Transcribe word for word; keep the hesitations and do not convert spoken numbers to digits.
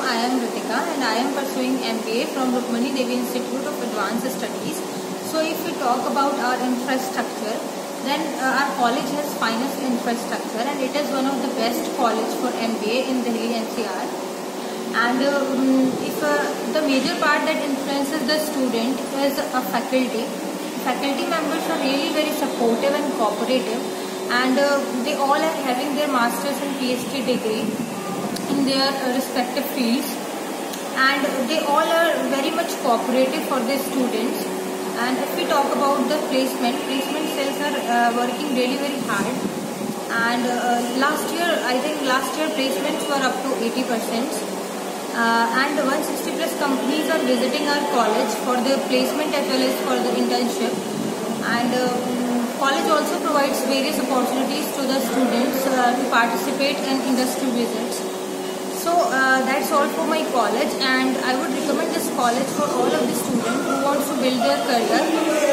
I am Ritika and I am pursuing M B A from Rukmini Devi Institute of Advanced Studies. So if we talk about our infrastructure, then uh, our college has finest infrastructure and it is one of the best college for M B A in Delhi N C R. And um, if uh, the major part that influences the student is a faculty. Faculty members are really very supportive and cooperative, and uh, they all are having their masters and PhD degree in their uh, respective fields, and they all are very much cooperative for their students. And if we talk about the placement, placement cells are uh, working really very hard, and uh, last year, I think last year placements were up to eighty percent. Uh, and one hundred sixty plus companies are visiting our college for the placement as well as for the internship. And uh, college also provides various opportunities to the students uh, to participate in industry visits. So uh, that's all for my college, and I would recommend this college for all of the students who want to build their career